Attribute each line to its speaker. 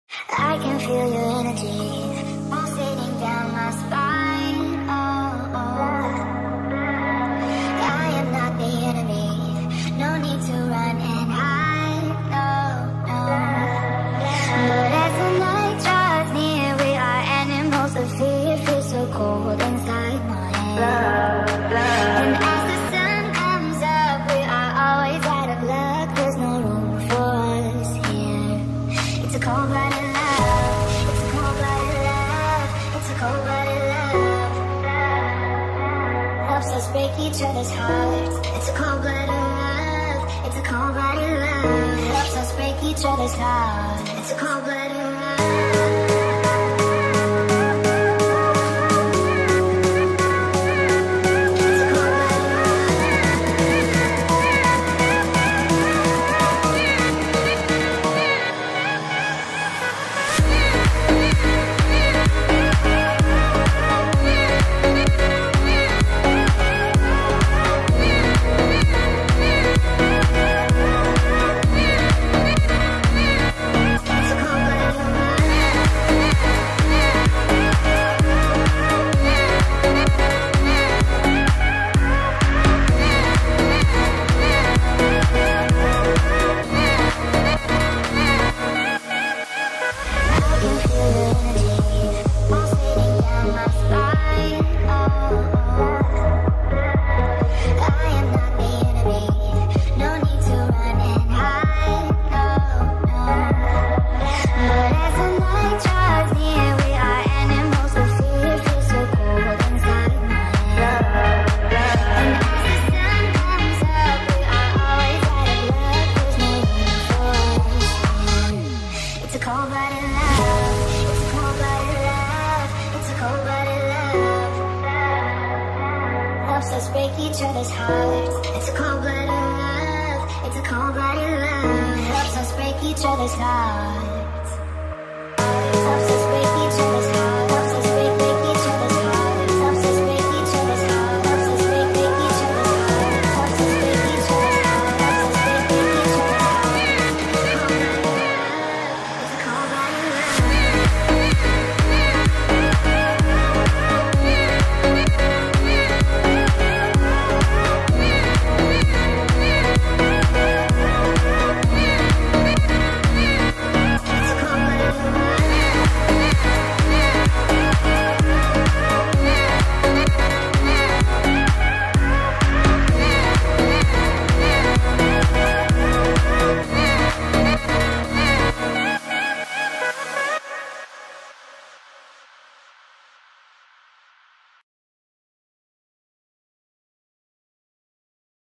Speaker 1: I can feel your energy pulsating down my spine. Oh, oh. I am not the enemy. No need to run and hide. No, no. But as the night draws near, we are animals of fear. Feel so cold inside my head. And as the sun comes up, we are always out of luck. There's no room for us here. It's a cold-blooded love. It's a cold-blooded love. It's a cold-blooded love. Helps us break each other's hearts. It's a cold-blooded love. It's a cold-blooded love. Helps us break each other's hearts. It's a cold-blooded love. Break each other's hearts. It's a cold-blooded love. It's a cold-blooded love. Helps us break each other's hearts.